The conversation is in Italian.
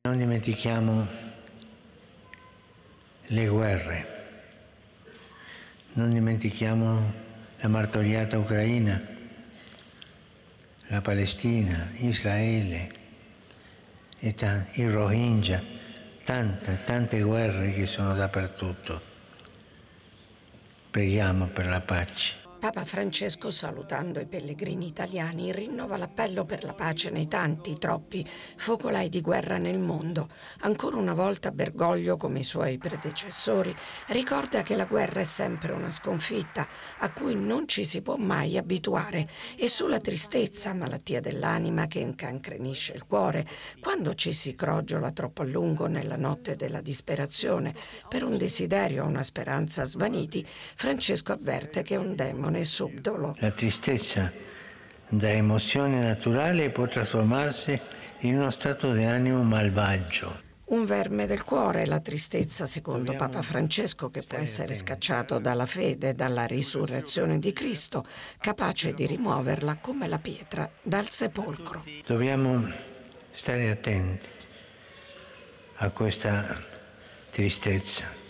Non dimentichiamo le guerre, non dimentichiamo la martoriata Ucraina, la Palestina, Israele, e il Rohingya, tante guerre che sono dappertutto. Preghiamo per la pace. Papa Francesco, salutando i pellegrini italiani, rinnova l'appello per la pace nei tanti, troppi focolai di guerra nel mondo. Ancora una volta Bergoglio, come i suoi predecessori, ricorda che la guerra è sempre una sconfitta a cui non ci si può mai abituare, e sulla tristezza, malattia dell'anima che incancrenisce il cuore, quando ci si crogiola troppo a lungo nella notte della disperazione per un desiderio o una speranza svaniti, Francesco avverte che è un demone subdolo. La tristezza da emozione naturale può trasformarsi in uno stato di animo malvagio. Un verme del cuore, la tristezza, secondo Papa Francesco, che può essere scacciato dalla fede, dalla risurrezione di Cristo, capace di rimuoverla come la pietra dal sepolcro. Dobbiamo stare attenti a questa tristezza.